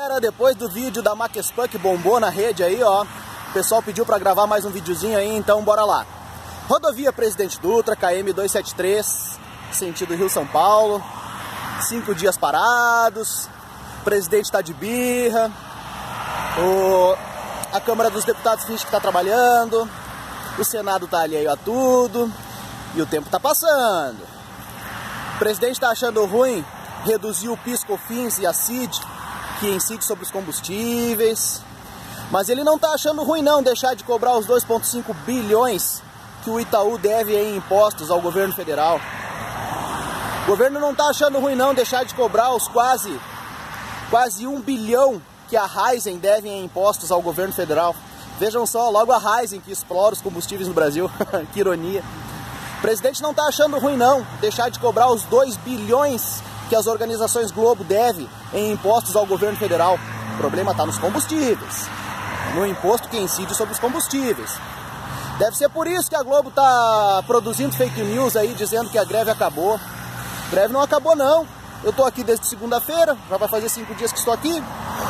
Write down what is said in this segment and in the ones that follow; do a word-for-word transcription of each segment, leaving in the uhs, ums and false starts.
galera, depois do vídeo da Maquespan que bombou na rede aí, ó, o pessoal pediu pra gravar mais um videozinho aí, então bora lá. Rodovia Presidente Dutra, K M duzentos e setenta e três, sentido Rio-São Paulo, cinco dias parados, o presidente tá de birra, o... a Câmara dos Deputados finge que tá trabalhando, o Senado tá alheio a tudo, e o tempo tá passando. O presidente tá achando ruim reduzir o PIS, COFINS e a C I D, que incide sobre os combustíveis, mas ele não tá achando ruim não deixar de cobrar os dois vírgula cinco bilhões que o Itaú deve em impostos ao governo federal. O governo não tá achando ruim não deixar de cobrar os quase, quase um bilhão que a Raízen deve em impostos ao governo federal. Vejam só, logo a Raízen que explora os combustíveis no Brasil, que ironia. O presidente não tá achando ruim não deixar de cobrar os dois bilhões que as organizações Globo devem em impostos ao governo federal. O problema está nos combustíveis, no imposto que incide sobre os combustíveis. Deve ser por isso que a Globo está produzindo fake news aí, dizendo que a greve acabou. A greve não acabou não. Eu estou aqui desde segunda-feira, já vai fazer cinco dias que estou aqui.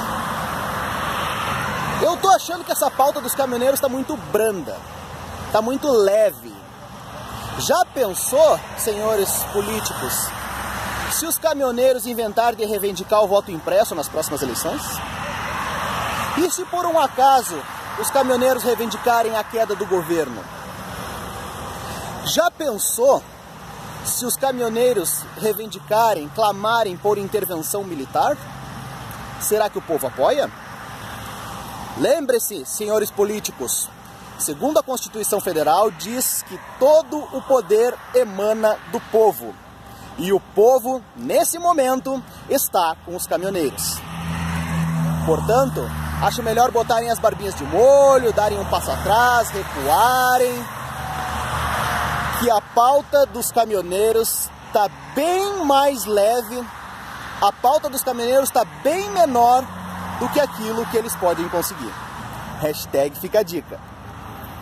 Eu estou achando que essa pauta dos caminhoneiros está muito branda, está muito leve. Já pensou, senhores políticos, se os caminhoneiros inventarem de reivindicar o voto impresso nas próximas eleições? E se por um acaso os caminhoneiros reivindicarem a queda do governo? Já pensou se os caminhoneiros reivindicarem, clamarem por intervenção militar? Será que o povo apoia? Lembre-se, senhores políticos, segundo a Constituição Federal, diz que todo o poder emana do povo. E o povo, nesse momento, está com os caminhoneiros. Portanto, acho melhor botarem as barbinhas de molho, darem um passo atrás, recuarem, que a pauta dos caminhoneiros está bem mais leve, a pauta dos caminhoneiros está bem menor do que aquilo que eles podem conseguir. Hashtag fica a dica.